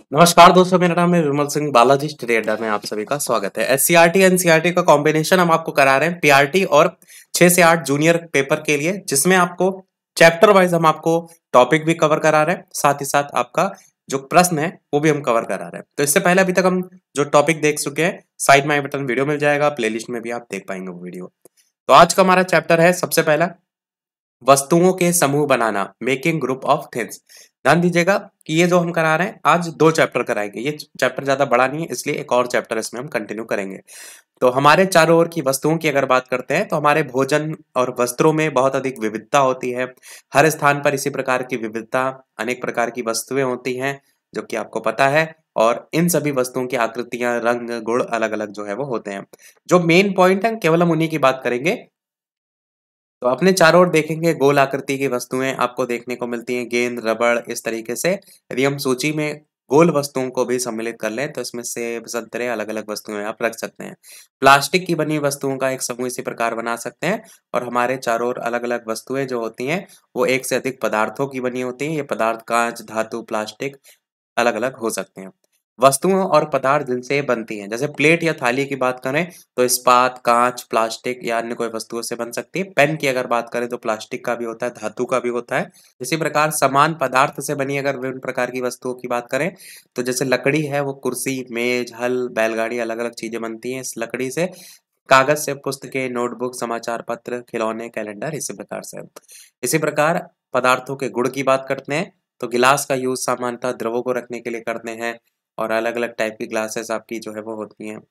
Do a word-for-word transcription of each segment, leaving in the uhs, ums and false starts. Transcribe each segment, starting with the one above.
नमस्कार दोस्तों, मेरा नाम है विमल सिंह। बालाजी स्टडी अड्डा में आप सभी का स्वागत है। एससीईआरटी एनसीईआरटी का कॉम्बिनेशन हम आपको करा रहे हैं पीआरटी और छह से आठ जूनियर पेपर के लिए, जिसमें आपको चैप्टर वाइज हम आपको टॉपिक भी कवर करा रहे हैं, साथ ही साथ आपका जो प्रश्न है वो भी हम कवर करा रहे हैं। तो इससे पहले अभी तक हम जो टॉपिक देख चुके हैं, साइड में आई बटन वीडियो मिल जाएगा, प्लेलिस्ट में भी आप देख पाएंगे वो वीडियो। तो आज का हमारा चैप्टर है सबसे पहला वस्तुओं के समूह बनाना, मेकिंग ग्रुप ऑफ थिंग्स। ध्यान दीजिएगा कि ये जो हम करा रहे हैं आज दो चैप्टर कराएंगे। ये चैप्टर ज्यादा बड़ा नहीं है, इसलिए एक और चैप्टर इसमें हम कंटिन्यू करेंगे। तो हमारे चारों ओर की वस्तुओं की अगर बात करते हैं तो हमारे भोजन और वस्त्रों में बहुत अधिक विविधता होती है। हर स्थान पर इसी प्रकार की विविधता, अनेक प्रकार की वस्तुएं होती हैं जो कि आपको पता है। और इन सभी वस्तुओं की आकृतियां, रंग, गुण अलग अलग जो है वो होते हैं। जो मेन पॉइंट है केवल हम उन्हीं की बात करेंगे। तो अपने चारों ओर देखेंगे गोल आकृति की वस्तुएं आपको देखने को मिलती हैं, गेंद, रबड़, इस तरीके से। यदि हम सूची में गोल वस्तुओं को भी सम्मिलित कर लें तो इसमें सेब, संतरे, अलग अलग वस्तुएं आप रख सकते हैं। प्लास्टिक की बनी वस्तुओं का एक समूह इसी प्रकार बना सकते हैं। और हमारे चारों ओर अलग अलग वस्तुएं जो होती हैं वो एक से अधिक पदार्थों की बनी होती हैं। ये पदार्थ कांच, धातु, प्लास्टिक अलग अलग हो सकते हैं। वस्तुओं और पदार्थ जिनसे बनती हैं, जैसे प्लेट या थाली की बात करें तो इस्पात, कांच, प्लास्टिक या अन्य कोई वस्तुओं से बन सकती है। पेन की अगर बात करें तो प्लास्टिक का भी होता है, धातु का भी होता है। इसी प्रकार समान पदार्थ से बनी अगर विभिन्न प्रकार की वस्तुओं की बात करें तो जैसे लकड़ी है, वो कुर्सी, मेज, हल, बैलगाड़ी, अलग अलग चीजें बनती हैं इस लकड़ी से। कागज से पुस्तकें, नोटबुक, समाचार पत्र, खिलौने, कैलेंडर, इसी प्रकार से। इसी प्रकार पदार्थों के गुण की बात करते हैं तो गिलास का यूज सामान्यतः द्रवों को रखने के लिए करते हैं। और अलग अलग टाइप की ग्लासेस आपकी जो है वो होती हैं।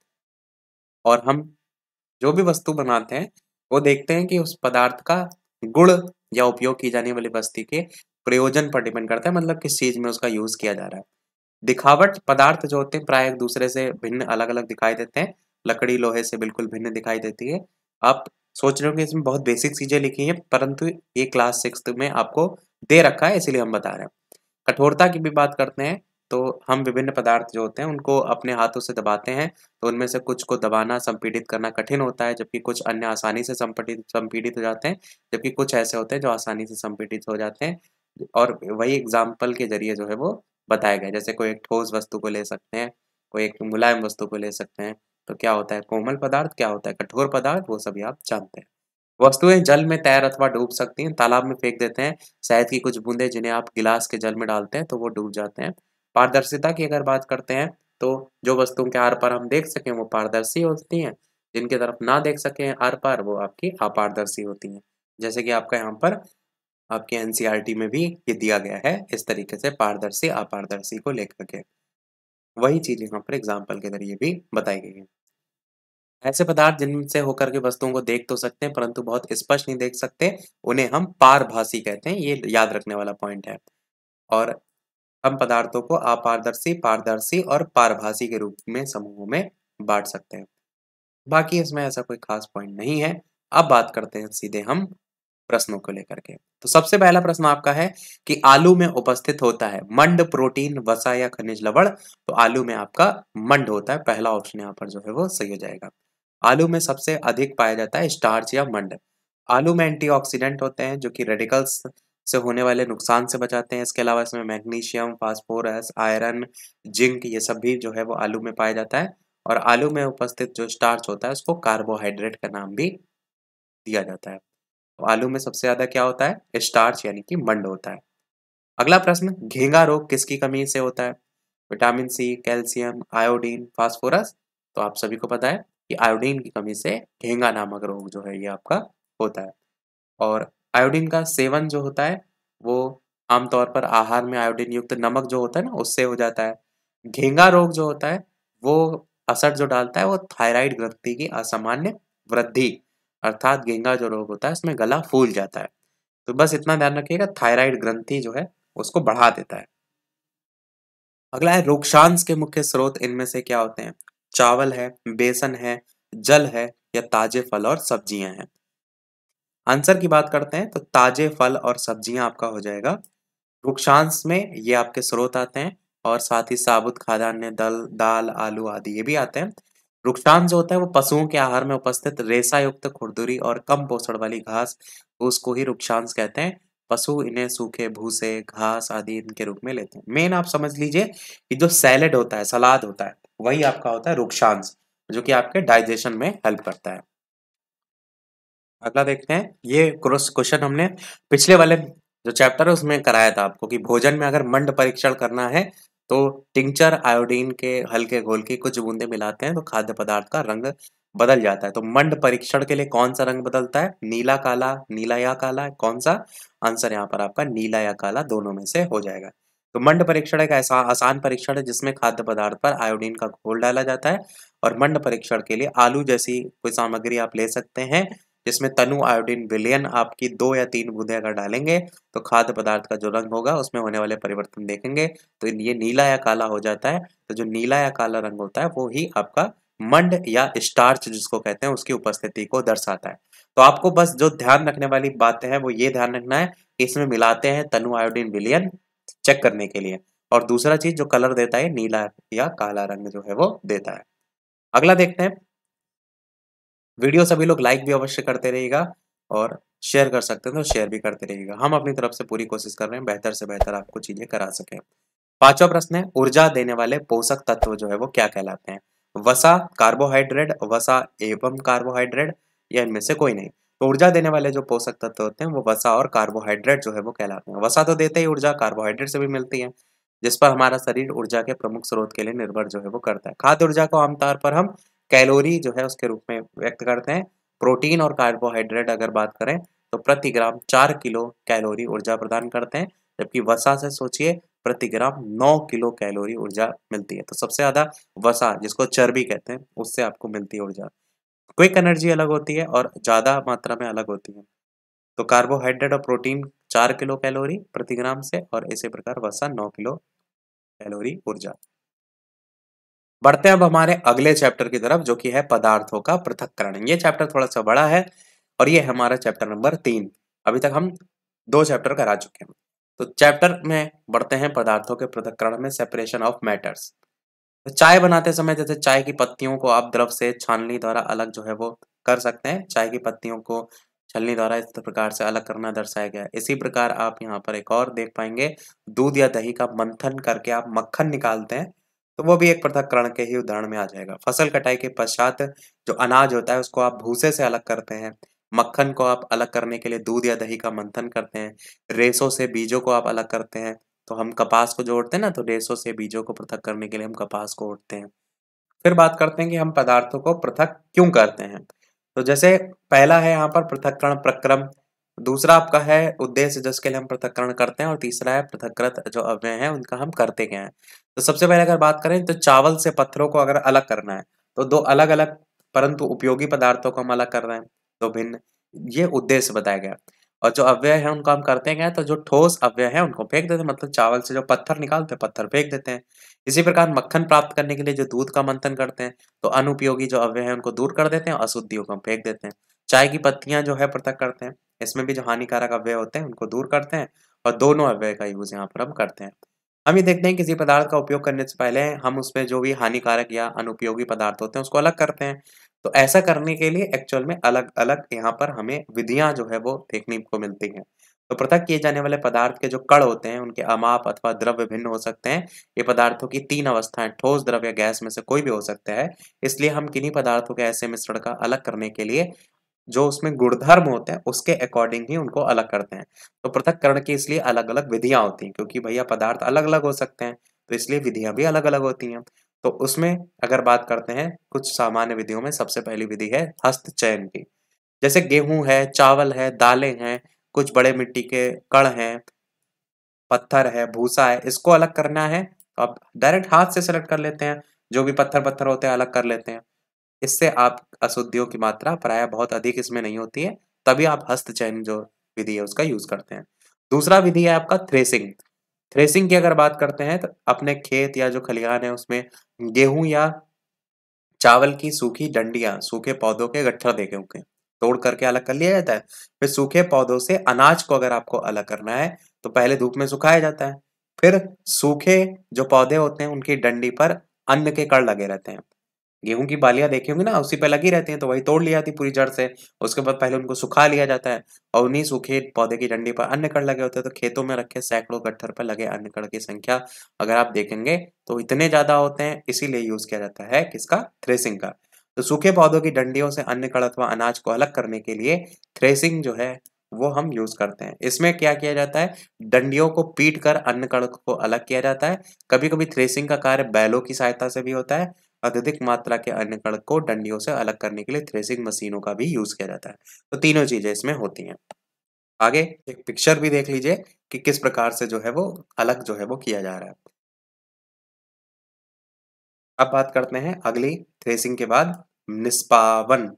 और हम जो भी वस्तु बनाते हैं वो देखते हैं कि उस पदार्थ का गुण या उपयोग की जाने वाली वस्तु के प्रयोजन पर डिपेंड करता है, मतलब किस चीज में उसका यूज किया जा रहा है। दिखावट पदार्थ जो होते हैं प्राय एक दूसरे से भिन्न अलग अलग दिखाई देते हैं। लकड़ी लोहे से बिल्कुल भिन्न दिखाई देती है। आप सोच रहे हो कि इसमें बहुत बेसिक चीजें लिखी हैं, परंतु ये क्लास सिक्स में आपको दे रखा है, इसीलिए हम बता रहे हैं। कठोरता की भी बात करते हैं तो हम विभिन्न पदार्थ जो होते हैं उनको अपने हाथों से दबाते हैं, तो उनमें से कुछ को दबाना, संपीड़ित करना कठिन होता है, जबकि कुछ अन्य आसानी से संपीड़ित संपीड़ित हो जाते हैं, जबकि कुछ ऐसे होते हैं जो आसानी से संपीड़ित हो जाते हैं। और वही एग्जाम्पल के जरिए जो है वो बताया गया, जैसे कोई एक ठोस वस्तु को ले सकते हैं, कोई एक मुलायम वस्तु को ले सकते हैं। तो क्या होता है कोमल पदार्थ, क्या होता है कठोर पदार्थ, वो सभी आप जानते हैं। वस्तुएं जल में तैर अथवा डूब सकती हैं, तालाब में फेंक देते हैं शहद की कुछ बूंदें, जिन्हें आप गिलास के जल में डालते हैं तो वो डूब जाते हैं। पारदर्शिता की अगर बात करते हैं तो जो वस्तुओं के आर पार हम देख सकें वो पारदर्शी होती हैं, जिनकी तरफ ना देख सकें आर पार वो आपकी अपारदर्शी होती हैं। जैसे कि आपका यहाँ पर आपके एनसीईआरटी में भी ये दिया गया है, इस तरीके से पारदर्शी अपारदर्शी को लेकर के वही चीज यहाँ पर एग्जाम्पल के जरिए भी बताई गई है। ऐसे पदार्थ जिनसे होकर के वस्तुओं को देख तो सकते हैं परंतु बहुत स्पष्ट नहीं देख सकते, उन्हें हम पारभासी कहते हैं। ये याद रखने वाला पॉइंट है। और हम पदार्थों को अपारदर्शी, पारदर्शी और पारभासी के रूप में समूहों में बांट सकते हैं। बाकी इसमें ऐसा कोई खास पॉइंट नहीं है। अब बात करते हैं सीधे हम प्रश्नों को लेकर के। तो सबसे पहला प्रश्न आपका है कि आलू में उपस्थित होता है मंड, प्रोटीन, वसा या खनिज लवण। तो आलू में आपका मंड होता है, पहला ऑप्शन यहाँ पर जो है वो सही हो जाएगा। आलू में सबसे अधिक पाया जाता है स्टार्च या मंड। आलू में एंटीऑक्सीडेंट होते हैं जो कि रेडिकल्स से होने वाले नुकसान से बचाते हैं। इसके अलावा इसमें मैग्नीशियम, फास्फोरस, आयरन, जिंक, ये सब भी जो है वो आलू में पाया जाता है। और आलू में उपस्थित जो स्टार्च होता है उसको कार्बोहाइड्रेट का नाम भी दिया जाता है। तो आलू में सबसे ज्यादा क्या होता है स्टार्च यानी कि मंड होता है। अगला प्रश्न, घेंगा रोग किसकी कमी से होता है? Vitamin C, calcium, iodine, phosphorus. तो आप सभी को पता है कि आयोडीन की कमी से घेंगा नामक रोग जो है ये आपका होता है। और आयोडीन का सेवन जो होता है वो आमतौर पर आहार में आयोडीन युक्त नमक जो होता है ना उससे हो जाता है। घेंगा रोग जो होता है वो असर जो डालता है वो थायराइड ग्रंथि की असामान्य वृद्धि, अर्थात घेंगा जो रोग होता है उसमें गला फूल जाता है। तो बस इतना ध्यान रखिएगा, थायराइड ग्रंथि जो है उसको बढ़ा देता है। अगला है रोगशांस के मुख्य स्रोत इनमें से क्या होते हैं? चावल है, बेसन है, जल है या ताजे फल और सब्जियां हैं। आंसर की बात करते हैं तो ताजे फल और सब्जियां आपका हो जाएगा। रुक्षांश में ये आपके स्रोत आते हैं और साथ ही साबुत खाद्यान्न, दल दाल, आलू आदि ये भी आते हैं। रुक्षांश जो होता है वो पशुओं के आहार में उपस्थित रेशा युक्त खुरदुरी और कम पोषण वाली घास, उसको ही रुक्षांश कहते हैं। पशु इन्हें सूखे भूसे, घास आदि इनके रूप में लेते हैं। मेन आप समझ लीजिए कि जो सैलेड होता है, सलाद होता है, वही आपका होता है रुक्षांश, जो कि आपके डाइजेशन में हेल्प करता है। अगला देखते हैं, ये क्रॉस क्वेश्चन हमने पिछले वाले जो चैप्टर है उसमें कराया था आपको कि भोजन में अगर मंड परीक्षण करना है तो टिंचर आयोडीन के हल्के घोल की कुछ बूंदे मिलाते हैं तो खाद्य पदार्थ का रंग बदल जाता है। तो मंड परीक्षण के लिए कौन सा रंग बदलता है? नीला काला, नीला या काला, कौन सा? आंसर यहाँ पर आपका नीला या काला दोनों में से हो जाएगा। तो मंड परीक्षण एक ऐसा आसान परीक्षण है जिसमें खाद्य पदार्थ पर आयोडीन का घोल डाला जाता है और मंड परीक्षण के लिए आलू जैसी कोई सामग्री आप ले सकते हैं जिसमें तनु आयोडीन विलयन आपकी दो या तीन बूंदे अगर डालेंगे तो खाद्य पदार्थ का जो रंग होगा उसमें होने वाले परिवर्तन देखेंगे तो ये नीला या काला हो जाता है। तो जो नीला या काला रंग होता है वो ही आपका मंड या स्टार्च जिसको कहते हैं उसकी उपस्थिति को दर्शाता है। तो आपको बस जो ध्यान रखने वाली बातें हैं वो ये ध्यान रखना है कि इसमें मिलाते हैं तनु आयोडीन विलयन चेक करने के लिए, और दूसरा चीज जो कलर देता है नीला या काला रंग जो है वो देता है। अगला देखते हैं, वीडियो सभी लोग लाइक भी अवश्य करते रहिएगा और शेयर कर सकते हैं तो शेयर भी करते रहिएगा। हम अपनी तरफ से पूरी कोशिश कर रहे हैं बेहतर से बेहतर आपको चीजें करा सकें। पांचवा प्रश्न है, ऊर्जा देने वाले पोषक तत्व जो है वो क्या कहलाते हैं? वसा, कार्बोहाइड्रेट, वसा एवं कार्बोहाइड्रेट, या इनमें से कोई नहीं। तो ऊर्जा देने वाले जो पोषक तत्व होते हैं वो वसा और कार्बोहाइड्रेट जो है वो कहलाते हैं। वसा तो देते ही ऊर्जा, कार्बोहाइड्रेट से भी मिलती है जिस पर हमारा शरीर ऊर्जा के प्रमुख स्रोत के लिए निर्भर जो है वो करता है। खाद्य ऊर्जा को आमतौर पर हम कैलोरी जो है उसके रूप में व्यक्त करते हैं। प्रोटीन और कार्बोहाइड्रेट अगर बात करें तो प्रति ग्राम चार किलो कैलोरी ऊर्जा प्रदान करते हैं, जबकि वसा से सोचिए प्रति ग्राम नौ किलो कैलोरी ऊर्जा मिलती है। तो सबसे ज्यादा वसा जिसको चर्बी कहते हैं उससे आपको मिलती है ऊर्जा। क्विक एनर्जी अलग होती है और ज्यादा मात्रा में अलग होती है। तो कार्बोहाइड्रेट और प्रोटीन चार किलो कैलोरी प्रति ग्राम से और इसी प्रकार वसा नौ किलो कैलोरी ऊर्जा। बढ़ते हैं अब हमारे अगले चैप्टर की तरफ जो कि है पदार्थों का पृथक्करण। ये चैप्टर थोड़ा सा बड़ा है और ये हमारा चैप्टर नंबर तीन। अभी तक हम दो चैप्टर करा चुके हैं। तो चैप्टर में बढ़ते हैं पदार्थों के पृथक्करण में, सेपरेशन ऑफ मैटर्स। तो चाय बनाते समय जैसे चाय की पत्तियों को आप द्रव से छाननी द्वारा अलग जो है वो कर सकते हैं, चाय की पत्तियों को छलनी द्वारा इस प्रकार से अलग करना दर्शाया गया है। इसी प्रकार आप यहाँ पर एक और देख पाएंगे, दूध या दही का मंथन करके आप मक्खन निकालते हैं तो वो भी एक पृथक्करण के ही उदाहरण में आ जाएगा। फसल कटाई के पश्चात जो अनाज होता है उसको आप भूसे से अलग करते हैं। मक्खन को आप अलग करने के लिए दूध या दही का मंथन करते हैं। रेशों से बीजों को आप अलग करते हैं। तो हम कपास को जोड़ते हैं ना, तो रेशों से बीजों को पृथक करने के लिए हम कपास को ओढ़ते हैं। फिर बात करते हैं कि हम पदार्थों को पृथक क्यों करते हैं। तो जैसे पहला है यहाँ पर पृथक्करण प्रक्रम, दूसरा आपका है उद्देश्य जिसके लिए हम पृथक्करण करते हैं, और तीसरा है पृथक्कृत जो अव्यय हैं उनका हम करते क्या हैं। तो सबसे पहले अगर बात करें तो चावल से पत्थरों को अगर अलग करना है तो दो अलग अलग परंतु उपयोगी पदार्थों को हम अलग कर रहे हैं, दो भिन्न, ये उद्देश्य बताया गया। और जो अव्यय है उनको हम करते क्या हैं, तो जो ठोस अव्यय है उनको फेंक देते हैं, मतलब चावल से जो पत्थर निकालते हैं पत्थर फेंक देते हैं। इसी प्रकार मक्खन प्राप्त करने के लिए जो दूध का मंथन करते हैं तो अनुपयोगी जो अव्यय है उनको दूर कर देते हैं, अशुद्धियों को हम फेंक देते हैं। चाय की पत्तियां जो है पृथक करते हैं, इसमें भी जो हानिकारक अव्यय होते हैं उनको दूर करते हैं, और दोनों अव्यय का यूज यहाँ पर हम करते हैं। हम ये देखते हैं किसी पदार्थ का उपयोग करने से पहले हम उसमें जो भी हानिकारक या अनुपयोगी पदार्थ होते हैं उसको अलग करते हैं। तो ऐसा करने के लिए एक्चुअल में अलग अलग यहाँ पर हमें विधियां जो है वो देखने को मिलती हैं। तो पृथक किए जाने वाले पदार्थ के जो कण होते हैं उनके अमाप अथवा द्रव्य भिन्न हो सकते हैं। ये पदार्थों की तीन अवस्थाएं ठोस, द्रव या गैस में से कोई भी हो सकता है। इसलिए हम किन्हीं पदार्थों के ऐसे मिश्रण का अलग करने के लिए जो उसमें गुणधर्म होते हैं उसके अकॉर्डिंग ही उनको अलग करते हैं। तो पृथक्करण की इसलिए अलग अलग विधियां होती हैं, क्योंकि भैया पदार्थ अलग अलग हो सकते हैं तो इसलिए विधियां भी अलग अलग होती हैं। तो उसमें अगर बात करते हैं कुछ सामान्य विधियों में, सबसे पहली विधि है हस्त चयन की। जैसे गेहूं है, चावल है, दालें हैं, कुछ बड़े मिट्टी के कण हैं, पत्थर है, भूसा है, इसको अलग करना है तो आप डायरेक्ट हाथ से सेलेक्ट कर लेते हैं। जो भी पत्थर पत्थर होते हैं अलग कर लेते हैं। इससे आप अशुद्धियों की मात्रा प्रायः बहुत अधिक इसमें नहीं होती है, तभी आप हस्त चयन जो विधि है उसका यूज करते हैं। दूसरा विधि है आपका थ्रेसिंग। थ्रेसिंग की अगर बात करते हैं तो अपने खेत या जो खलिहान है उसमें गेहूं या चावल की सूखी डंडियां, सूखे पौधों के गट्ठर देखे होंगे, तोड़ करके अलग कर लिया जाता है। फिर सूखे पौधों से अनाज को अगर आपको अलग करना है तो पहले धूप में सुखाया जाता है। फिर सूखे जो पौधे होते हैं उनकी डंडी पर अन्न के कण लगे रहते हैं। गेहूँ की बालियाँ देखी होंगी ना, उसी पे लगी रहती हैं, तो वही तोड़ ली जाती है पूरी जड़ से। उसके बाद पहले उनको सुखा लिया जाता है और उन्हीं सूखे पौधे की डंडी पर अन्य कण लगे होते हैं। तो खेतों में रखे सैकड़ों गट्ठर पर लगे अन्य कण की संख्या अगर आप देखेंगे तो इतने ज़्यादा होते हैं, इसीलिए यूज़ किया जाता है किसका? थ्रेसिंग का। तो सूखे पौधों की डंडियों से अन्य कण अथवा अनाज को अलग करने के लिए थ्रेसिंग जो है वो हम यूज़ करते हैं। इसमें क्या किया जाता है, डंडियों को पीट कर अन्य कण को अलग किया जाता है। कभी-कभी थ्रेसिंग का कार्य बैलों की सहायता से भी होता है। अत्यधिक मात्रा के अन्य कण को डंडियों से अलग करने के लिए थ्रेसिंग मशीनों का भी यूज़ किया जाता है। तो तीनों चीज़ें इसमें होती हैं। आगे एक पिक्चर भी देख लीजिए कि किस प्रकार से जो है वो अलग जो है वो किया जा रहा है। अब बात करते हैं अगली थ्रेसिंग के बाद निष्पावन।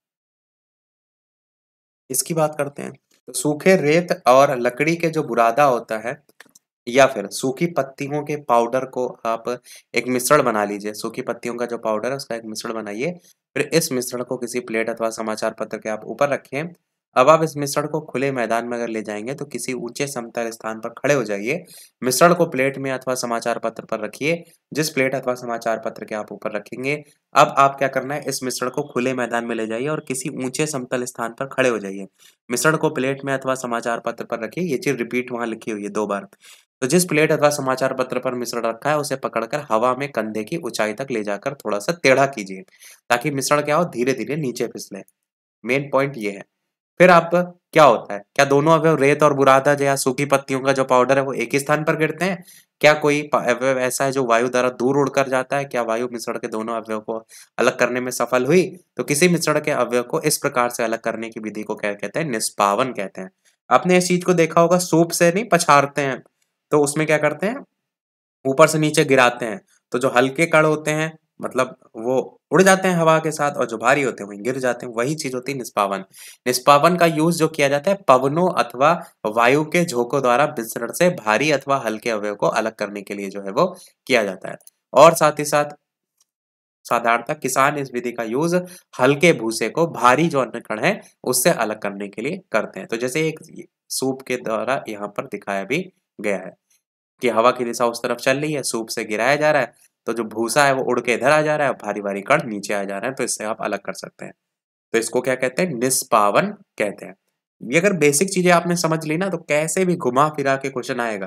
इसकी बात करते हैं। तो सूखे रेत और लकड़ी के जो बुरादा होता है या फिर सूखी पत्तियों के पाउडर को आप एक मिश्रण बना लीजिए। सूखी पत्तियों का जो पाउडर है उसका एक मिश्रण बनाइए। फिर इस मिश्रण को किसी प्लेट अथवा समाचार पत्र के आप ऊपर रखें। अब आप इस मिश्रण को खुले मैदान में अगर ले जाएँगे तो किसी ऊँचे समतल स्थान पर खड़े हो जाइए। मिश्रण को प्लेट में अथवा समाचार पत्र पर रखिए। जिस प्लेट अथवा समाचार पत्र के आप ऊपर रखेंगे, अब आप क्या करना है, इस मिश्रण को खुले मैदान में ले जाइए और किसी ऊँचे समतल स्थान पर खड़े हो जाइए। मिश्रण को प्लेट में अथवा समाचार पत्र पर रखिए। ये चीज़ रिपीट वहाँ लिखी हुई है दो बार। तो जिस प्लेट अथवा समाचार पत्र पर मिश्रण रखा है, उसे पकड़कर हवा में कंधे की ऊँचाई तक ले जाकर थोड़ा-सा टेढ़ा कीजिए, ताकि मिश्रण क्या हो, धीरे-धीरे नीचे फिसले। मेन पॉइंट ये है। फिर आप क्या होता है, क्या दोनों अवयव रेत और बुरादा या सूखी पत्तियों का जो पाउडर है, वो एक ही स्थान पर गिरते हैं? क्या कोई प अवयव ऐसा है जो वायु द्वारा दूर उड़कर जाता है? क्या वायु मिश्रण के दोनों अवयव को अलग करने में सफल हुई? तो किसी मिश्रण के अवयव को इस प्रकार से अलग करने की विधि को क्या कहते हैं? निष्पावन कहते हैं। आपने इस चीज़ को देखा होगा, सूप से नहीं पछाड़ते हैं, तो उसमें क्या करते हैं, ऊपर से नीचे गिराते हैं। तो जो हल्के कण होते हैं मतलब वो उड़ जाते हैं हवा के साथ और जो भारी होते हैं वहीं गिर जाते हैं। वही चीज़ होती है निष्पावन। निष्पावन का यूज़ जो किया जाता है पवनों अथवा वायु के झोंकों द्वारा विसरण से भारी अथवा हल्के अवयव को अलग करने के लिए जो है वो किया जाता है। और साथ ही साथ साधारणतः किसान इस विधि का यूज़ हल्के भूसे को भारी जो अन्न कण है उससे अलग करने के लिए करते हैं। तो जैसे एक सूप के द्वारा यहाँ पर दिखाया भी गया है कि हवा की दिशा उस तरफ चल रही है, सूप से गिराया जा रहा है, तो जो भूसा है वो उड़ के इधर आ जा रहा है, भारी-भारी कण नीचे आ जा रहे हैं, तो इससे आप अलग कर सकते हैं। तो इसको क्या कहते हैं? निष्पावन कहते हैं। ये अगर बेसिक चीज़ें आपने समझ ली ना, तो कैसे भी घुमा-फिरा के क्वेश्चन आएगा,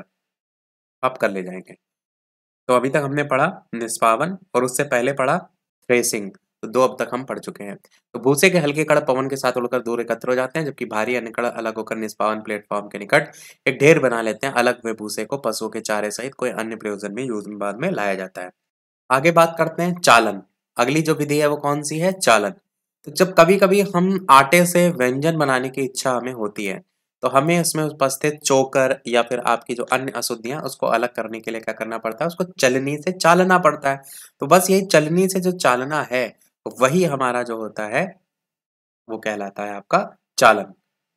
आप कर ले जाएँगे। तो अभी तक हमने पढ़ा निष्पावन और उससे पहले पढ़ा थ्रेसिंग। तो दो अब तक हम पढ़ चुके हैं। तो भूसे के हल्के कण पवन के साथ उड़कर दूर एकत्र हो जाते हैं, जबकि भारी अन्य कण अलग होकर निष्पावन प्लेटफ़ॉर्म के निकट एक ढेर बना लेते हैं। अलग हुए भूसे को पशुओं के चारे सहित कोई अन्य प्रयोजन में यूज़ बाद में लाया जाता है। आगे बात करते हैं चालन। अगली जो विधि है वो कौन-सी है? चालन। तो जब कभी-कभी हम आटे से व्यंजन बनाने की इच्छा हमें होती है, तो हमें उसमें उपस्थित चोकर या फिर आपकी जो अन्य अशुद्धियाँ उसको अलग करने के लिए क्या करना पड़ता है? उसको चलनी से चालना पड़ता है। तो बस यही चलनी से जो चालना है, वही हमारा जो होता है, वो कहलाता है आपका चालन।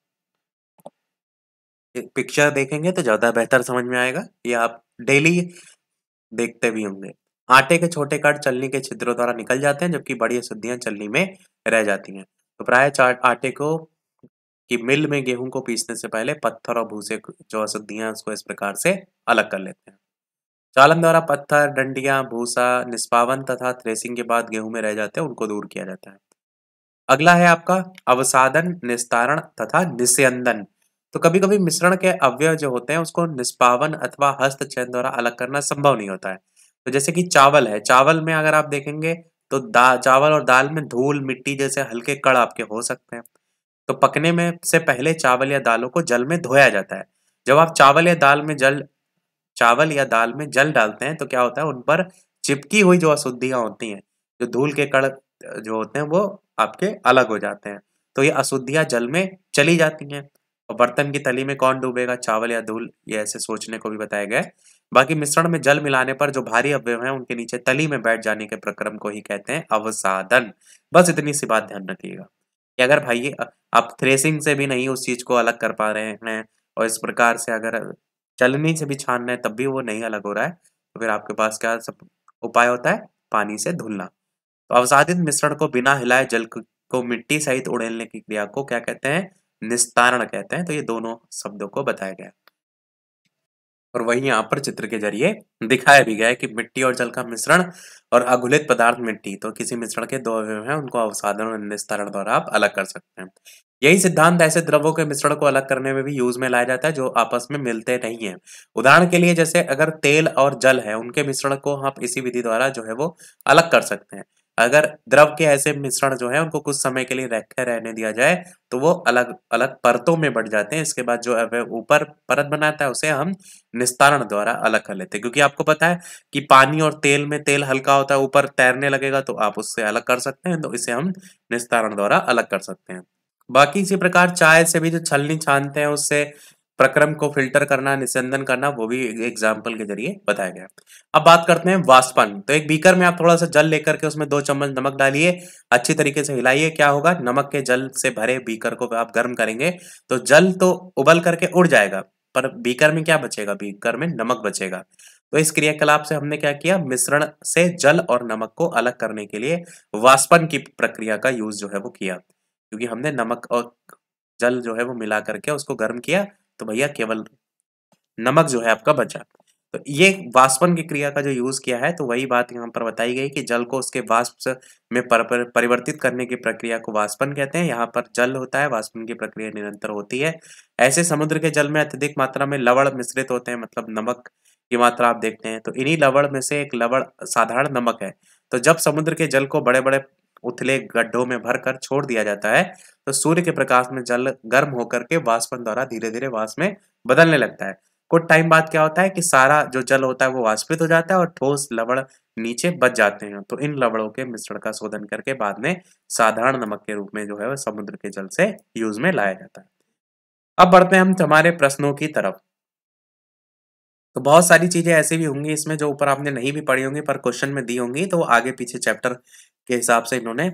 एक पिक्चर देखेंगे तो ज़्यादा बेहतर समझ में आएगा। ये आप डेली देखते भी होंगे। आटे के छोटे कण चलनी के छिद्रों द्वारा निकल जाते हैं, जबकि बड़ी अशुद्धियाँ चलनी में रह जाती हैं। तो प्रायः चाट आटे को कि मिल में गेहूँ को पीसने से पहले पत्थर और भूसे को जो अशुद्धियाँ हैं उसको इस प्रकार से अलग कर लेते हैं। चालन द्वारा पत्थर, डंडियाँ, भूसा, निष्पावन तथा थ्रेसिंग के बाद गेहूँ में रह जाते हैं, उनको दूर किया जाता है। अगला है आपका अवसादन, निस्तारण तथा निस्यंदन। तो कभी-कभी मिश्रण के अवयव जो होते हैं उसको निष्पावन अथवा हस्तक्षेप द्वारा अलग करना संभव नहीं होता है। तो जैसे कि चावल है, चावल में अगर आप देखेंगे तो दा चावल और दाल में धूल, मिट्टी जैसे हल्के कण आपके हो सकते हैं। तो पकने में से पहले चावल या दालों को जल में धोया जाता है। जब आप चावल या दाल में जल चावल या दाल में जल डालते हैं तो क्या होता है, उन पर चिपकी हुई जो अशुद्धियाँ होती हैं, जो धूल के कण जो होते हैं वो आपके अलग हो जाते हैं। तो ये अशुद्धियाँ जल में चली जाती हैं और बर्तन की तली में कौन डूबेगा, चावल या धूल, ये ऐसे सोचने को भी बताया गया है। बाकी मिश्रण में जल मिलाने पर जो भारी अवयव हैं उनके नीचे तली में बैठ जाने के प्रक्रम को ही कहते हैं अवसादन। बस इतनी सी बात ध्यान रखिएगा कि अगर भाई अ, आप थ्रेसिंग से भी नहीं उस चीज़ को अलग कर पा रहे हैं और इस प्रकार से अगर चलनी से भी छान रहे हैं तब भी वो नहीं अलग हो रहा है, तो फिर आपके पास क्या सब उपाय होता है? पानी से धुलना। तो अवसादित मिश्रण को बिना हिलाए जल क को मिट्टी सहित उड़ेलने की क्रिया को क्या कहते हैं? निस्तारण कहते हैं। तो ये दोनों शब्दों को बताया गया है। और वहीं यहाँ पर चित्र के जरिए दिखाया भी गया है कि मिट्टी और जल का मिश्रण और अघुलित पदार्थ मिट्टी, तो किसी मिश्रण के दो अवयव हैं, उनको अवसादन और निस्तारण द्वारा आप अलग कर सकते हैं। यही सिद्धांत ऐसे द्रवों के मिश्रण को अलग करने में भी यूज में लाया जाता है जो आपस में मिलते नहीं है। उदाहरण के लिए जैसे अगर तेल और जल है, उनके मिश्रण को आप इसी विधि द्वारा जो है वो अलग कर सकते हैं। अगर द्रव के ऐसे मिश्रण जो है उनको कुछ समय के लिए रखे रहने दिया जाए तो वो अलग अलग परतों में बढ़ जाते हैं। इसके बाद जो है ऊपर परत बनाता है उसे हम निस्तारण द्वारा अलग कर लेते हैं, क्योंकि आपको पता है कि पानी और तेल में तेल हल्का होता है, ऊपर तैरने लगेगा तो आप उससे अलग कर सकते हैं, तो इसे हम निस्तारण द्वारा अलग कर सकते हैं। बाकी इसी प्रकार चाय से भी जो छलनी छानते हैं उससे प्रक्रम को फिल्टर करना, निस्यंदन करना, वो भी एग्जाम्पल के जरिए बताया गया। अब बात करते हैं वाष्पन। तो एक बीकर में आप थोड़ा सा जल लेकर के उसमें दो चम्मच नमक डालिए, अच्छी तरीके से हिलाइए। क्या होगा, नमक के जल से भरे बीकर को आप गर्म करेंगे तो जल तो उबल करके उड़ जाएगा, पर बीकर में क्या बचेगा, बीकर में नमक बचेगा। तो इस क्रियाकलाप से हमने क्या किया, मिश्रण से जल और नमक को अलग करने के लिए वाष्पन की प्रक्रिया का यूज जो है वो किया, क्योंकि हमने नमक और जल जो है वो मिला करके उसको गर्म किया तो भैया केवल नमक जो है आपका बचा। तो ये वाष्पन की क्रिया का जो यूज किया है, तो वही बात यहाँ पर बताई गई कि जल को उसके वाष्प में पर, पर, परिवर्तित करने की प्रक्रिया को वाष्पन कहते हैं। यहाँ पर जल होता है, वाष्पन की प्रक्रिया निरंतर होती है। ऐसे समुद्र के जल में अत्यधिक मात्रा में लवण मिश्रित होते हैं, मतलब नमक की मात्रा आप देखते हैं, तो इन्हीं लवण में से एक लवण साधारण नमक है। तो जब समुद्र के जल को बड़े बड़े उथले गड्ढों में भरकर छोड़ दिया जाता है तो सूर्य के प्रकाश में जल गर्म होकर के वाष्पन द्वारा धीरे धीरे वाष्प में बदलने लगता है। कुछ टाइम बाद क्या होता है कि सारा जो जल होता है वो वाष्पित हो जाता है और ठोस लवण नीचे बच जाते हैं। तो इन लवणों के मिश्रण का शोधन करके बाद में साधारण नमक के रूप में जो है वो समुद्र के जल से यूज में लाया जाता है। अब बढ़ते हैं हम हमारे प्रश्नों की तरफ। तो बहुत सारी चीजें ऐसी भी होंगी इसमें जो ऊपर आपने नहीं भी पढ़ी होंगी पर क्वेश्चन में दी होंगी, तो आगे पीछे चैप्टर के हिसाब से इन्होंने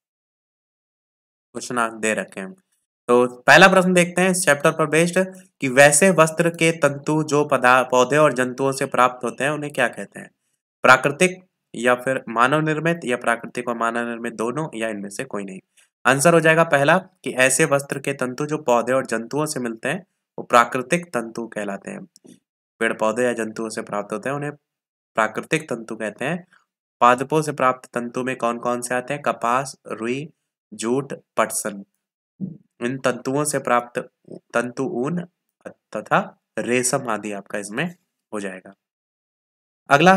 क्वेश्चन दे रखे हैं। तो पहला प्रश्न देखते हैं इस चैप्टर पर बेस्ड कि वैसे वस्त्र के तंतु जो पदा पौधे और जंतुओं से प्राप्त होते हैं उन्हें क्या कहते हैं, प्राकृतिक या फिर मानव निर्मित या प्राकृतिक और मानव निर्मित दोनों या इनमें से कोई नहीं। आंसर हो जाएगा पहला कि ऐसे वस्त्र के तंतु जो पौधे और जंतुओं से मिलते हैं वो प्राकृतिक तंतु कहलाते हैं। पेड़ पौधे या जंतुओं से प्राप्त होते हैं उन्हें प्राकृतिक तंतु कहते हैं। पादपों से प्राप्त तंतु में कौन कौन से आते हैं, कपास, रुई, जूट, पटसन। इन तंतुओं से प्राप्त तंतु ऊन तथा रेशम आदि आपका इसमें हो जाएगा। अगला,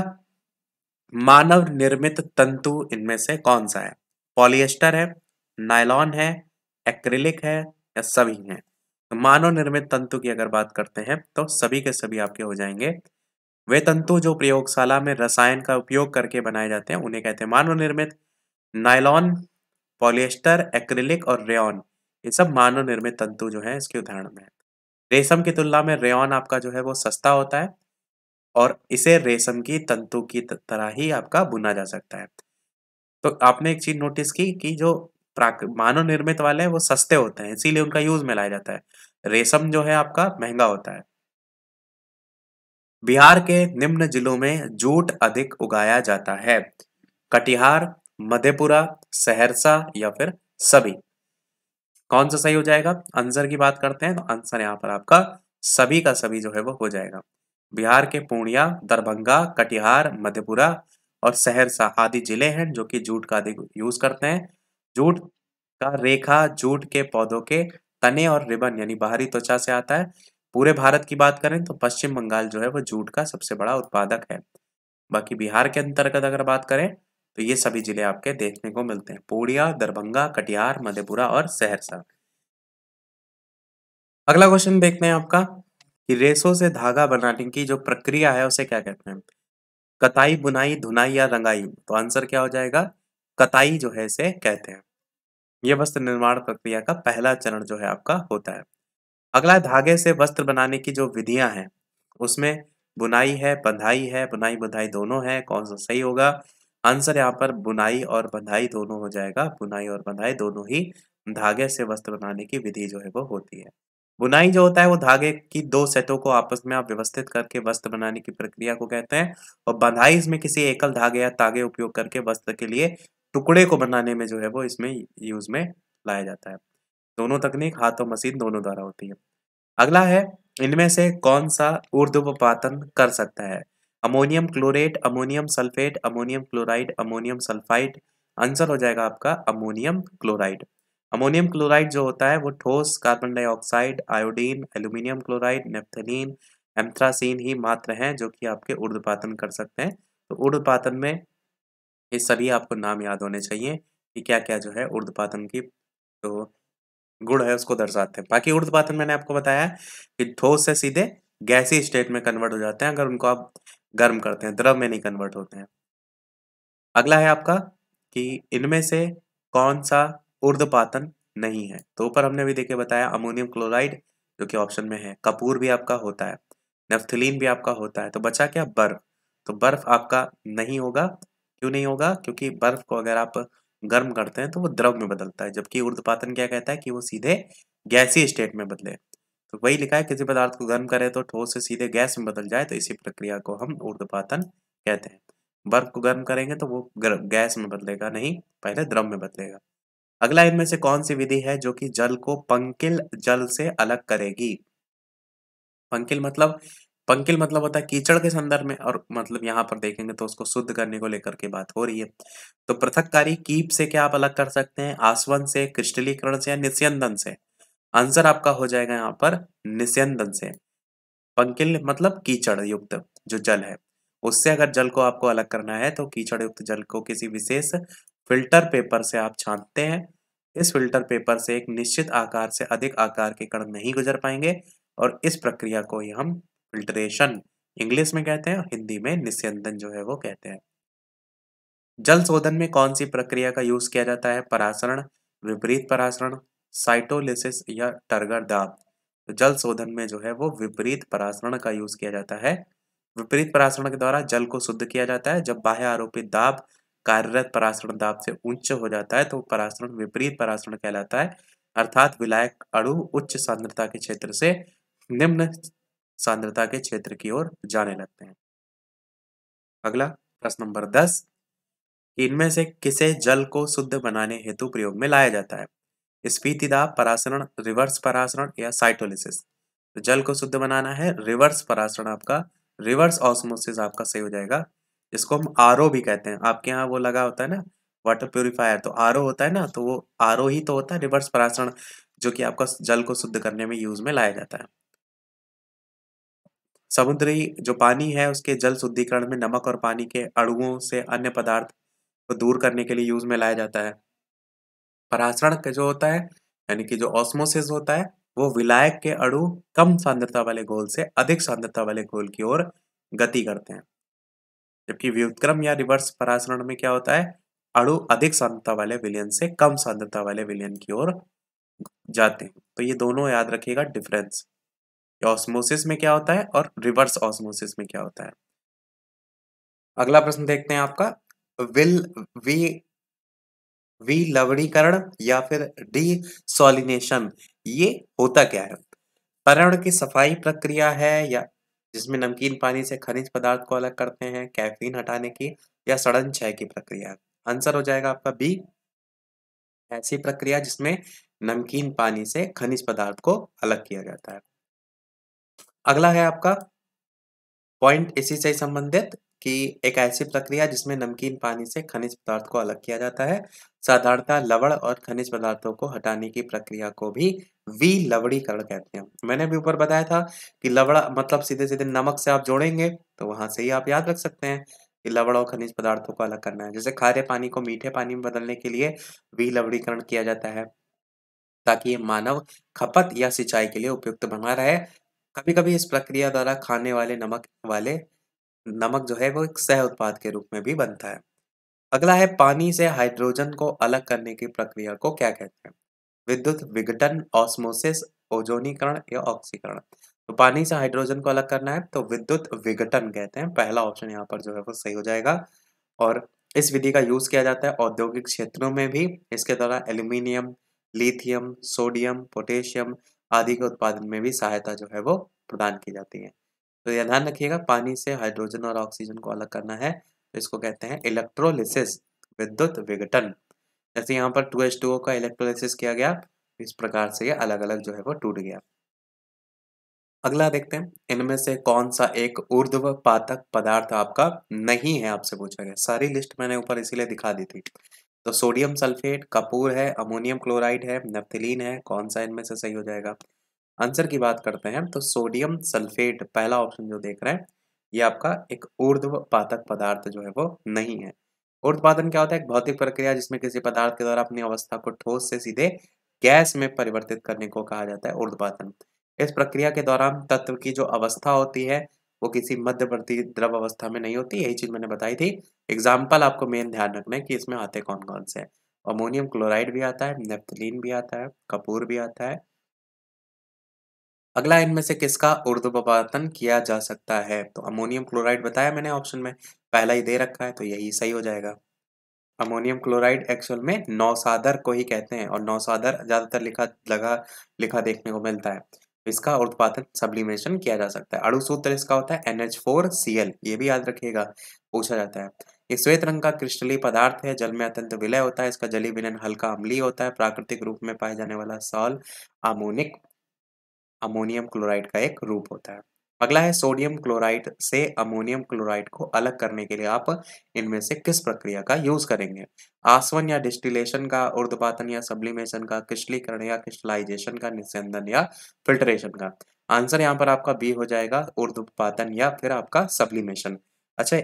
मानव निर्मित तंतु इनमें से कौन सा है, पॉलिएस्टर है, नायलॉन है, एक्रिलिक है या सभी हैं। तो मानव निर्मित तंतु की अगर बात करते हैं तो सभी के सभी आपके हो जाएंगे। वे तंतु जो प्रयोगशाला में रसायन का उपयोग करके बनाए जाते हैं उन्हें कहते हैं मानव निर्मित। नायलॉन, पॉलिएस्टर, एक्रिलिक और रेयॉन, ये सब मानव निर्मित तंतु जो है इसके उदाहरण में है। रेशम की तुलना में रेयॉन आपका जो है वो सस्ता होता है और इसे रेशम की तंतु की तरह ही आपका बुना जा सकता है। तो आपने एक चीज नोटिस की कि जो मानव निर्मित वाले हैं वो सस्ते होते हैं, इसीलिए उनका यूज में लाया जाता है। रेशम जो है आपका महंगा होता है। बिहार के निम्न जिलों में जूट अधिक उगाया जाता है, कटिहार, मधेपुरा, सहरसा या फिर सभी। कौन सा सही हो जाएगा, आंसर की बात करते हैं तो आंसर यहाँ पर आपका सभी का सभी जो है वो हो जाएगा। बिहार के पूर्णिया, दरभंगा, कटिहार, मधेपुरा और सहरसा आदि जिले हैं जो कि जूट का अधिक यूज करते हैं। जूट का रेखा जूट के पौधों के तने और रिबन यानी बाहरी त्वचा से आता है। पूरे भारत की बात करें तो पश्चिम बंगाल जो है वो जूट का सबसे बड़ा उत्पादक है। बाकी बिहार के अंतर्गत अगर बात करें तो ये सभी जिले आपके देखने को मिलते हैं, पूर्णिया, दरभंगा, कटिहार, मधेपुरा और सहरसा। अगला क्वेश्चन देखते हैं आपका कि रेशों से धागा बनाने की जो प्रक्रिया है उसे क्या कहते हैं, कताई, बुनाई, धुनाई या रंगाई। तो आंसर क्या हो जाएगा, कताई जो है इसे कहते हैं। यह वस्त्र निर्माण प्रक्रिया का पहला चरण जो है आपका होता है। अगला, धागे से वस्त्र बनाने की जो विधियां हैं उसमें बुनाई है, बंधाई है, बुनाई बंधाई दोनों है, कौन सा सही होगा। आंसर यहाँ पर बुनाई और बंधाई दोनों हो जाएगा। बुनाई और बंधाई दोनों ही धागे से वस्त्र बनाने की विधि जो है वो होती है। बुनाई जो होता है वो धागे की दो सेटों को आपस में आप व्यवस्थित करके वस्त्र बनाने की प्रक्रिया को कहते हैं, और बंधाई इसमें किसी एकल धागे या तागे उपयोग करके वस्त्र के लिए टुकड़े को बनाने में जो है वो इसमें यूज में लाया जाता है। दोनों तकनीक हाथ और मशीन दोनों द्वारा होती है। अगला है इनमें से कौन सा ऊर्ध्वपातन कर सकता है? Ammonium chlorate, ammonium sulphate, ammonium chloride, ammonium sulphide. Answer हो जाएगा आपका अमोनियम क्लोराइड। अमोनियम क्लोराइड जो होता है वो ठोस carbon dioxide, iodine, aluminium chloride, naphthalene, anthracene ही मात्र हैं जो कि आपके ऊर्ध्वपातन कर सकते हैं। तो ऊर्ध्वपातन में ये सभी आपको नाम याद होने चाहिए कि क्या क्या जो है ऊर्ध्वपातन की जो गुण है उसको दर्शाते हैं। बाकी ऊर्ध्वपातन मैंने आपको बताया है कि ठोस से सीधे गैसीय स्टेट में कन्वर्ट हो जाते हैं अगर उनको आप गर्म करते हैं, द्रव में नहीं कन्वर्ट होते हैं। अगला है आपका कि इनमें से कौन सा ऊर्ध्वपातन नहीं है? तो ऊपर हमने भी देखे बताया अमोनियम क्लोराइड जो कि ऑप्शन में है, कपूर भी आपका होता है, नेफ्थलीन भी आपका होता है, तो बचा क्या? बर्फ। तो बर्फ आपका नहीं होगा। क्यों नहीं होगा? क्योंकि बर्फ को अगर आप गर्म करते हैं तो वो द्रव में बदलता है, जबकि ऊर्ध्वपातन क्या कहता है कि वो सीधे गैसीय स्टेट में बदले। तो वही लिखा है किसी पदार्थ को गर्म करे तो ठोस से सीधे गैस में बदल जाए, तो इसी प्रक्रिया को हम ऊर्ध्वपातन कहते हैं। बर्फ को गर्म करेंगे तो वो गर- गैस में बदलेगा नहीं, पहले द्रव में बदलेगा। अगला इनमें से कौन सी विधि है जो कि जल को पंकिल जल से अलग करेगी? पंकिल मतलब पंकिल मतलब होता है कीचड़ के संदर्भ में, और मतलब यहाँ पर देखेंगे तो उसको शुद्ध करने को लेकर के बात हो रही है। तो पृथककारी कीप से क्या आप अलग कर सकते हैं? आसवन से, क्रिस्टलीकरण से या निस्यंदन से? आंसर आपका हो जाएगा यहाँ पर निस्यंदन से। पंकिल मतलब कीचड़ युक्त जो जल है, उससे अगर जल को आपको अलग करना है तो कीचड़ युक्त जल को किसी विशेष फिल्टर पेपर से आप छानते हैं। इस फिल्टर पेपर से एक निश्चित आकार से अधिक आकार के कण नहीं गुजर पाएंगे, और इस प्रक्रिया को ही हम फिल्ट्रेशन इंग्लिश में कहते हैं और हिंदी में निस्यंदन जो है वो कहते हैं। जल शोधन में कौन सी प्रक्रिया का यूज किया जाता है? परासरण, विपरीत परासरण, साइटोलिसिस या टर्गर दाब? तो जल शोधन में जो है वो विपरीत परासरण का यूज किया जाता है। विपरीत परासरण के द्वारा जल को शुद्ध किया जाता है। जब बाह्य आरोपित दाब कार्यरत परासरण दाब से उच्च हो जाता है तो परासरण विपरीत परासरण कहलाता है, अर्थात विलायक अणु उच्च सांद्रता के क्षेत्र से निम्न सांद्रता के क्षेत्र की ओर जाने लगते हैं। अगला प्रश्न नंबर दस, इनमें से किसे जल को शुद्ध बनाने हेतु प्रयोग में लाया जाता है? स्फीति दाब, परासरण, रिवर्स परासरण या साइटोलिसिस? तो जल को शुद्ध बनाना है, रिवर्स परासरण आपका, रिवर्स ऑस्मोसिस आपका सही हो जाएगा। इसको हम आरओ भी कहते हैं। आपके यहाँ वो लगा होता है ना वाटर प्यूरिफायर, तो आरओ होता है ना, तो वो आरओ ही तो होता है, रिवर्स परासरण, जो कि आपका जल को शुद्ध करने में यूज में लाया जाता है। समुद्री जो पानी है उसके जल शुद्धिकरण में नमक और पानी के अणुओं से अन्य पदार्थ को दूर करने के लिए यूज में लाया जाता है। परासरण का जो होता है यानी कि जो ऑस्मोसिस होता है वो विलायक के अणु कम सांद्रता वाले घोल से अधिक सांद्रता वाले घोल की ओर गति करते हैं, जबकि व्युत्क्रम या रिवर्स परासरण में क्या होता है? अणु अधिक सांद्रता वाले विलयन से कम सांद्रता वाले विलयन की ओर जाते हैं। तो ये दोनों याद रखिएगा डिफरेंस, ऑस्मोसिस में क्या होता है और रिवर्स ऑस्मोसिस में क्या होता है। अगला प्रश्न देखते हैं आपका, विल वी विलवणीकरण या फिर डिसोलिनेशन ये होता क्या है? पर्यावरण की सफाई प्रक्रिया है, या जिसमें नमकीन पानी से खनिज पदार्थ को अलग करते हैं, कैफीन हटाने की, या सड़न क्षय की प्रक्रिया? आंसर हो जाएगा आपका बी, ऐसी प्रक्रिया जिसमें नमकीन पानी से खनिज पदार्थ को अलग किया जाता है। अगला है आपका पॉइंट इसी से संबंधित कि एक ऐसी प्रक्रिया जिसमें नमकीन पानी से खनिज पदार्थ को अलग किया जाता है। साधारणतः लवण और खनिज पदार्थों को हटाने की प्रक्रिया को भी विलवणीकरण कहते हैं। मैंने भी ऊपर बताया था कि लवण मतलब सीधे सीधे नमक से आप जोड़ेंगे तो वहां से ही आप याद रख सकते हैं कि लवण और खनिज पदार्थों को अलग करना है। जैसे खारे पानी को मीठे पानी में बदलने के लिए विलवणीकरण किया जाता है ताकि ये मानव खपत या सिंचाई के लिए उपयुक्त बना रहे। कभी कभी इस प्रक्रिया द्वारा खाने वाले नमक वाले नमक जो है वो एक सह उत्पाद के रूप में भी बनता है। अगला है पानी से हाइड्रोजन को अलग करने की प्रक्रिया को क्या कहते हैं? विद्युत विघटन, ऑस्मोसिस, ओजोनीकरण या ऑक्सीकरण? तो पानी से हाइड्रोजन को अलग करना है तो विद्युत विघटन कहते हैं। पहला ऑप्शन यहाँ पर जो है वो सही हो जाएगा। और इस विधि का यूज किया जाता है औद्योगिक क्षेत्रों में भी। इसके द्वारा एल्यूमिनियम, लिथियम, सोडियम, पोटेशियम आदि के उत्पादन में भी सहायता जो है वो प्रदान की जाती है। तो यह ध्यान रखिएगा, पानी से हाइड्रोजन और ऑक्सीजन को अलग करना है तो इसको कहते हैं इलेक्ट्रोलिसिस, विद्युत विघटन। जैसे यहाँ पर टू एच टू ओ का इलेक्ट्रोलिसिस किया गया, इस प्रकार से ये अलग अलग जो है वो टूट गया। अगला देखते हैं, इनमें से कौन सा एक ऊर्ध्वपातक पदार्थ आपका नहीं है, आपसे पूछा गया। सारी लिस्ट मैंने ऊपर इसीलिए दिखा दी थी। तो सोडियम सल्फेट, कपूर है, अमोनियम क्लोराइड है, नैप्थेलीन है, कौन सा इनमें से सही हो जाएगा? आंसर की बात करते हैं तो सोडियम सल्फेट पहला ऑप्शन जो देख रहे हैं, ये आपका एक ऊर्ध्वपातक पदार्थ जो है वो नहीं है। ऊर्ध्वपातन क्या होता है? एक भौतिक प्रक्रिया जिसमें किसी पदार्थ के द्वारा अपनी अवस्था को ठोस से सीधे गैस में परिवर्तित करने को कहा जाता है ऊर्ध्वपातन। इस प्रक्रिया के दौरान तत्व की जो अवस्था होती है वो किसी मध्यवर्ती द्रव अवस्था में नहीं होती, यही चीज मैंने बताई थी। एग्जाम्पल आपको मेन ध्यान रखना है कि इसमें आते कौन कौन से हैं। अमोनियम क्लोराइड भी आता है, नेप्थलीन भी आता है, कपूर भी आता है। अगला इनमें से किसका ऊर्ध्वपातन किया जा सकता है? तो अमोनियम क्लोराइड बताया मैंने ऑप्शन में, पहला ही दे रखा है तो यही सही हो जाएगा। अमोनियम क्लोराइड एक्चुअल में नौसादर को ही कहते हैं और नौसादर ज्यादातर लिखा लगा लिखा देखने को मिलता है। इसका उत्पादन सब्लिमेशन किया जा सकता है। अणु सूत्र इसका होता है N H four C L, ये भी याद रखिएगा, पूछा जाता है। ये श्वेत रंग का क्रिस्टलीय पदार्थ है, जल में अत्यंत विलय होता है। इसका जलीय विलयन हल्का अम्लीय होता है। प्राकृतिक रूप में पाए जाने वाला सॉल अमोनिक अमोनियम क्लोराइड का एक रूप होता है। अगला है सोडियम क्लोराइड से अमोनियम क्लोराइड को अलग करने के लिए आप इनमें से किस प्रक्रिया का यूज करेंगे? आसवन या डिस्टिलेशन का, ऊर्ध्वपातन या सब्लिमेशन का, क्रिस्टलीकरण या क्रिस्टलाइजेशन का, निस्यंदन या फिल्ट्रेशन का। आंसर यहाँ पर आपका बी हो जाएगा, ऊर्ध्वपातन या फिर आपका सब्लिमेशन। अच्छा,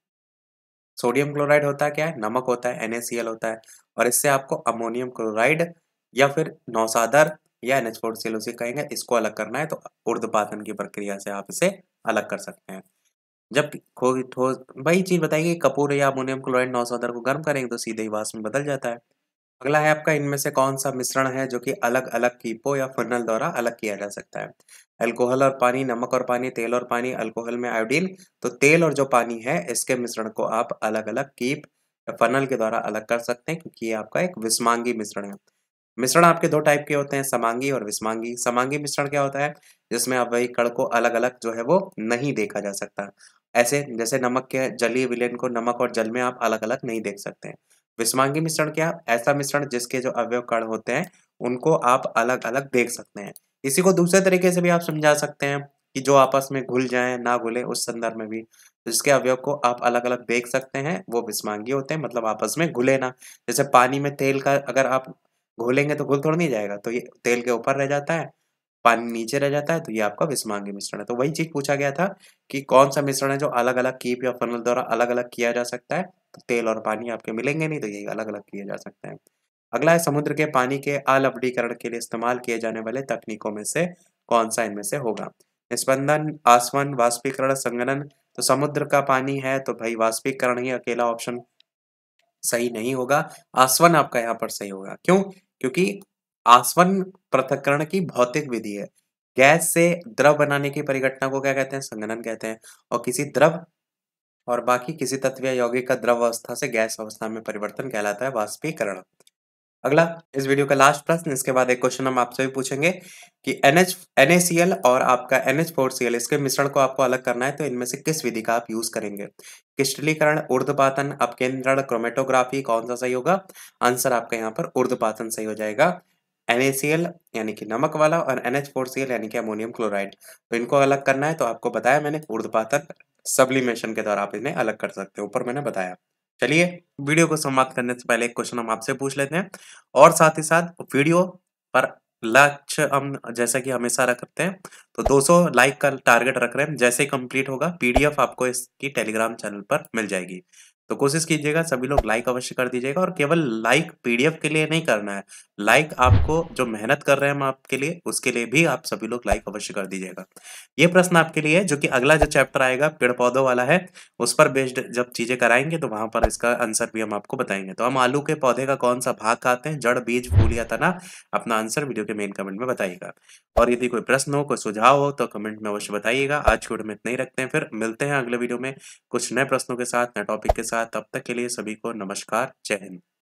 सोडियम क्लोराइड होता है क्या है? नमक होता है, एन ए सी एल होता है, और इससे आपको अमोनियम क्लोराइड या फिर नौसादर या N H four C L उसे कहेंगे, इसको अलग करना है तो ऊर्ध्वपातन की प्रक्रिया से आप इसे अलग कर सकते हैं। जब खो ठोस वही चीज बताइए, कपूर या अमोनियम क्लोराइड नौसादर को गर्म करेंगे तो सीधे ही वाष्प में बदल जाता है। अगला है आपका, इनमें से कौन सा मिश्रण है जो कि अलग अलग कीपो या फनल द्वारा अलग किया जा सकता है? अल्कोहल और पानी, नमक और पानी, तेल और पानी, अल्कोहल में आयोडीन। तो तेल और जो पानी है इसके मिश्रण को आप अलग अलग कीप या फनल के द्वारा अलग कर सकते हैं, क्योंकि ये आपका एक विस्मांगी मिश्रण है। मिश्रण आपके दो टाइप के होते हैं, समांगी और विस्मांगी। समांगी मिश्रण क्या होता है? जिसमें आप वही कण को अलग अलग जो है वो नहीं देखा जा सकता। ऐसे जैसे नमक के जलीय विलयन को नमक और जल में आप अलग अलग नहीं देख सकते हैं। विस्मांगी मिश्रण क्या? ऐसा मिश्रण जिसके जो अवयव कण होते हैं उनको आप अलग अलग देख सकते हैं। इसी को दूसरे तरीके से भी आप समझा सकते हैं कि जो आपस में घुल जाए ना घुले, उस संदर्भ में भी जिसके अवयव को आप अलग अलग देख सकते हैं वो विस्मांगी होते हैं, मतलब आपस में घुले ना। जैसे पानी में तेल का अगर आप घोलेंगे तो घुल थोड़ा नहीं जाएगा, तो ये तेल के ऊपर रह जाता है, पानी नीचे रह जाता है, तो ये आपका विस्मांगी मिश्रण है। तो वही चीज पूछा गया था कि कौन सा मिश्रण है जो अलग अलग कीप या फनल द्वारा अलग अलग किया जा सकता है। तो तेल और पानी आपके मिलेंगे नहीं, तो ये अलग अलग किए जा सकते हैं। अगला है, समुद्र के पानी के अलवणीकरण के लिए इस्तेमाल किए जाने वाले तकनीकों में से कौन सा इनमें से होगा? निस्पंदन, आसवन, वाष्पीकरण, संघनन। तो समुद्र का पानी है तो भाई वाष्पीकरण ही अकेला ऑप्शन सही नहीं होगा। आसवन आपका यहाँ पर सही होगा। क्यों? क्योंकि आसवन पृथक्करण की भौतिक विधि है। गैस से द्रव बनाने की परिघटना को क्या कहते हैं? संघनन कहते हैं। और किसी द्रव और बाकी किसी तत्व या यौगिक का द्रव अवस्था से गैस अवस्था में परिवर्तन कहलाता है वाष्पीकरण। अगला, इस वीडियो का लास्ट प्रश्न, इसके बाद एक क्वेश्चन हम आपसे भी पूछेंगे कि NH NaCl और आपका N H four C L इसके मिश्रण को आपको अलग करना है, तो इनमें से किस विधि का आप यूज करेंगे? क्रिस्टलीकरण, ऊर्ध्वपातन, अपकेंद्रण, क्रोमेटोग्राफी, कौन सा सही होगा? आंसर आपका यहाँ पर ऊर्ध्वपातन सही हो जाएगा। NaCl यानी कि नमक वाला और N H four C L यानी कि अमोनियम क्लोराइड, तो इनको अलग करना है तो आपको बताया मैंने, ऊर्ध्वपातन सब्लिमेशन के द्वारा आप इन्हें अलग कर सकते हो, ऊपर मैंने बताया। चलिए, वीडियो को समाप्त करने से पहले एक क्वेश्चन हम आपसे पूछ लेते हैं, और साथ ही साथ वीडियो पर लक्ष्य हम जैसा कि हमेशा रखते हैं, तो दो सौ लाइक का टारगेट रख रहे हैं। जैसे ही कंप्लीट होगा पीडीएफ आपको इसकी टेलीग्राम चैनल पर मिल जाएगी। तो कोशिश कीजिएगा सभी लोग लाइक अवश्य कर दीजिएगा, और केवल लाइक पीडीएफ के लिए नहीं करना है, लाइक आपको जो मेहनत कर रहे हैं हम आपके लिए, उसके लिए भी आप सभी लोग लाइक अवश्य कर दीजिएगा। ये प्रश्न आपके लिए है, जो कि अगला जो चैप्टर आएगा पेड़ पौधों वाला है, उस पर बेस्ड जब चीजें कराएंगे तो वहां पर इसका आंसर भी हम आपको बताएंगे। तो हम आलू के पौधे का कौन सा भाग खाते हैं? जड़, बीज, फूल या तना? अपना आंसर वीडियो के मेन कमेंट में बताइएगा। और यदि कोई प्रश्न हो, कोई सुझाव हो तो कमेंट में अवश्य बताइएगा। आज की वीडियो में इतना ही रखते हैं, फिर मिलते हैं अगले वीडियो में कुछ नए प्रश्नों के साथ, नए टॉपिक के साथ। तब तक के लिए सभी को नमस्कार, जय हिंद।